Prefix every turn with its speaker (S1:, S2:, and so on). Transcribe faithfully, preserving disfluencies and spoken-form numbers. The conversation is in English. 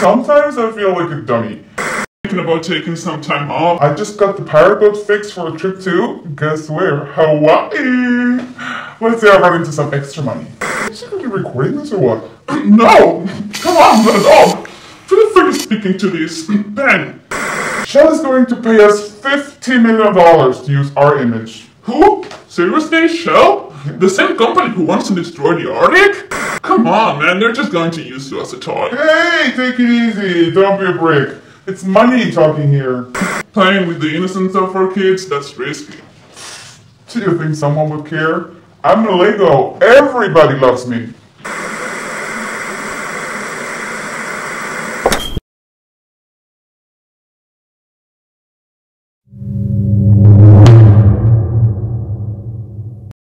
S1: Sometimes I feel like a dummy. Thinking about taking some time off. I just got the paraboat fixed for a trip to, guess where? Hawaii! Let's say I run into some extra money. Is she gonna be recording this or what? No! Come on, not at all! Who the frick is speaking to this? Ben! Shell is going to pay us fifty million dollars to use our image. Who? Seriously, Shell? The same company who wants to destroy the Arctic? Come on, man, they're just going to use you as a toy. Hey, take it easy, don't be a brick. It's money talking here. Playing with the innocence of our kids, that's risky. Do you think someone would care? I'm a Lego, everybody loves me.